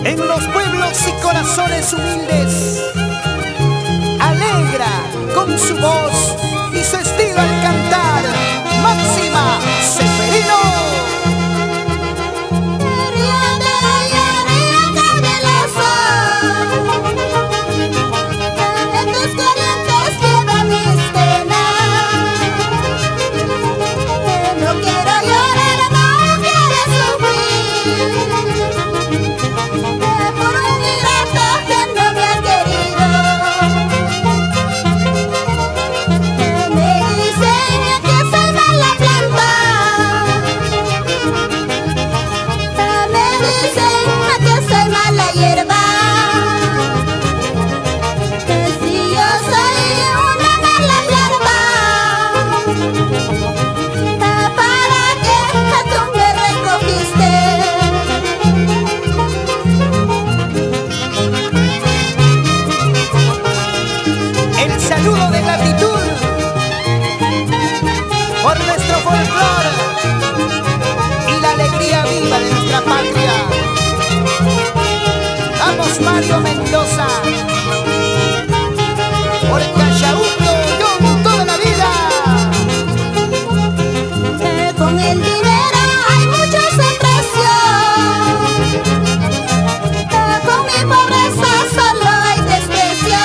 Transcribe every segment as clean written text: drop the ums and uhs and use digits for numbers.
en los pueblos y corazones humildes. Alegra con su voz y su estilo al cantar, Máxima Seferino. Saludo de gratitud por nuestro folclore y la alegría viva de nuestra patria. Vamos, Mario Mendoza, por Cachaúco, yo toda la vida. Con el dinero hay mucha separación, con mi pobreza solo hay desprecio.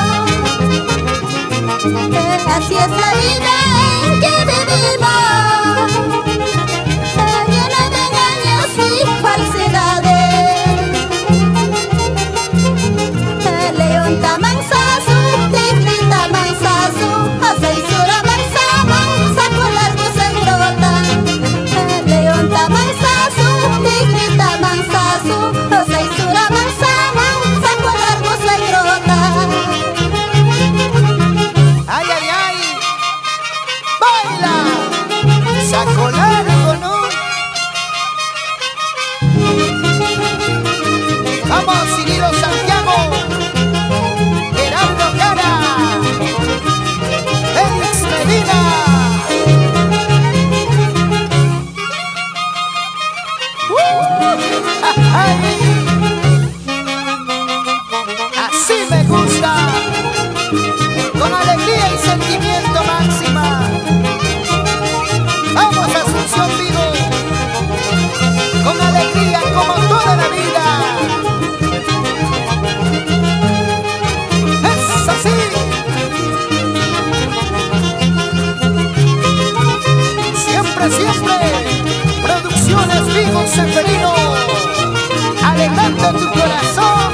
Así es la vida en que vivimos, llena de engaños y falsedades. León tamansazu, tigrita mansazu, aceisura mansa, mansa con largos engrotan. León tamansazu, tigrita mansazu, aceisura mansa, mansa con largos engrotan. ¡Ay, ay, ay! ¡Baila! ¡Saco largo, no! ¡Vamos, Cirilo Santiago! ¡Gerardo Cara! ¡Félix Medina! ¡Ay! ¡Así me gusta! Con alegría y sentimiento, Máxima. Vamos, Asunción Vivo, con alegría como toda la vida. ¡Es así! Siempre, siempre, Producciones Vivo Seferino, alegrando tu corazón.